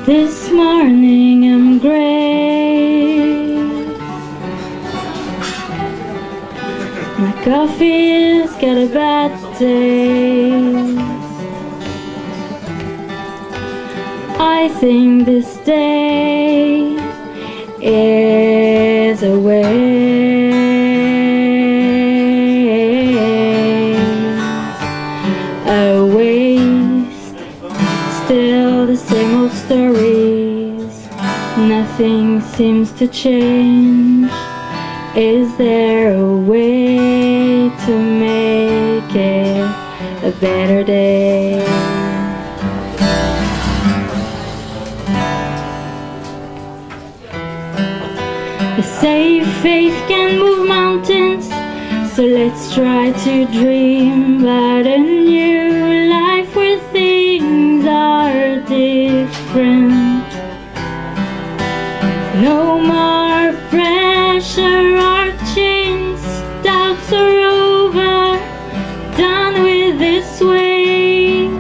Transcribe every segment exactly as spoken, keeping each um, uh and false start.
This morning I'm gray. My coffee's got a bad taste. I think this day is a waste, a waste. Still the same old stories, nothing seems to change. Is there a way to make it a better day? They say faith can move mountains, so let's try to dream about a new life where things are different. No more pressure or chains, doubts are over, done with this weight.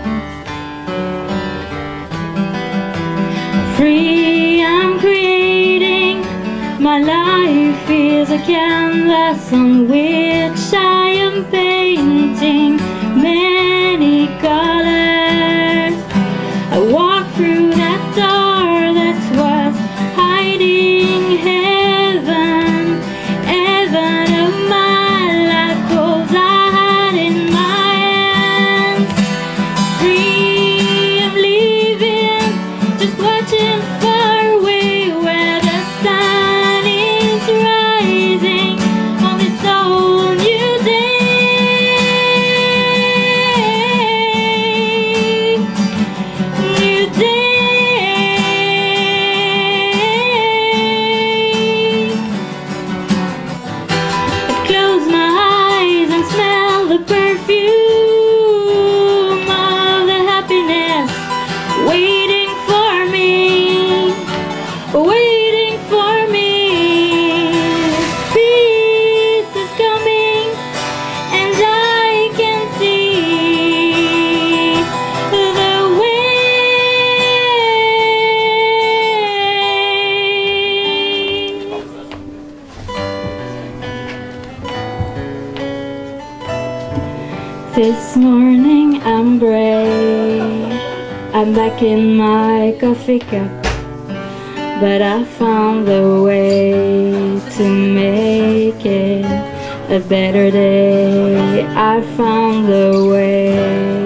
Free, I'm creating, my life is a canvas on which I am painting many colors. I walk through that door that was hiding heaven, heaven of my life, goals I had in my hands. Free, I'm leaving, just watching far away where the sun is rising on this whole new day. New day. I close my eyes and smell the perfume of the happiness waiting for me, waiting for me. Peace is coming and I can see the way. This morning I'm gray, I'm back in my coffee cup, but I found the way to make it a better day. I found the way.